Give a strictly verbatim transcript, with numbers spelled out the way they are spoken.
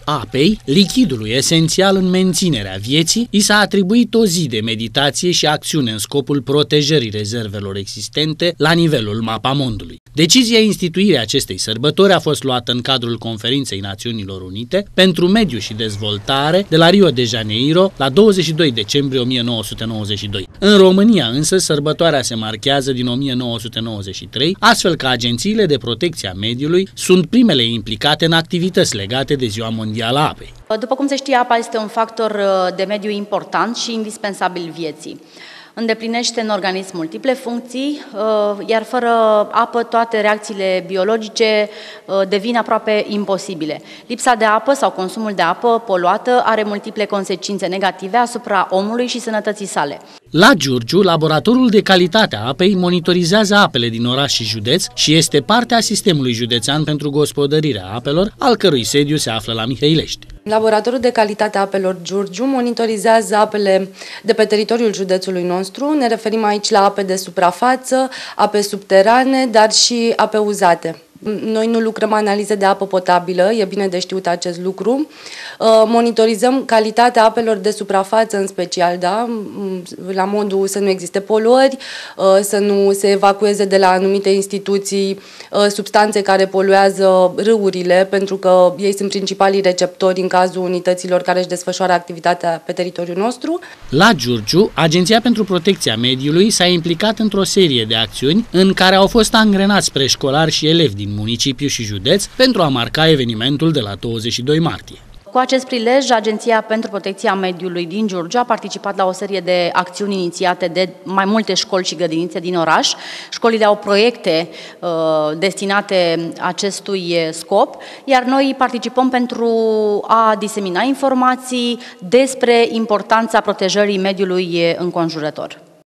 Apei, lichidului esențial în menținerea vieții, i s-a atribuit o zi de meditație și acțiune în scopul protejării rezervelor existente la nivelul mapamondului. Decizia instituirii acestei sărbători a fost luată în cadrul Conferinței Națiunilor Unite pentru Mediu și Dezvoltare de la Rio de Janeiro la douăzeci și doi decembrie o mie nouă sute nouăzeci și doi. În România însă sărbătoarea se marchează din o mie nouă sute nouăzeci și trei, astfel că agențiile de protecție a mediului sunt primele implicate în activități legate de Ziua Mondială a Apei. După cum se știe, apa este un factor de mediu important și indispensabil vieții. Îndeplinește în organism multiple funcții, iar fără apă toate reacțiile biologice devin aproape imposibile. Lipsa de apă sau consumul de apă poluată are multiple consecințe negative asupra omului și sănătății sale. La Giurgiu, laboratorul de calitate a apei monitorizează apele din oraș și județ și este parte a sistemului județean pentru gospodărirea apelor, al cărui sediu se află la Mihăilești. Laboratorul de calitate a apelor Giurgiu monitorizează apele de pe teritoriul județului nostru. Ne referim aici la ape de suprafață, ape subterane, dar și ape uzate. Noi nu lucrăm analize de apă potabilă, e bine de știut acest lucru. Monitorizăm calitatea apelor de suprafață în special, da? La modul să nu existe poluări, să nu se evacueze de la anumite instituții substanțe care poluează râurile, pentru că ei sunt principalii receptori în cazul unităților care își desfășoară activitatea pe teritoriul nostru. La Giurgiu, Agenția pentru Protecția Mediului s-a implicat într-o serie de acțiuni în care au fost angrenați preșcolari și elevi din municipiu și județ pentru a marca evenimentul de la douăzeci și doi martie. Cu acest prilej, Agenția pentru Protecția Mediului din Giurgiu a participat la o serie de acțiuni inițiate de mai multe școli și grădinițe din oraș. Școlile au proiecte uh, destinate acestui scop, iar noi participăm pentru a disemina informații despre importanța protejării mediului înconjurător.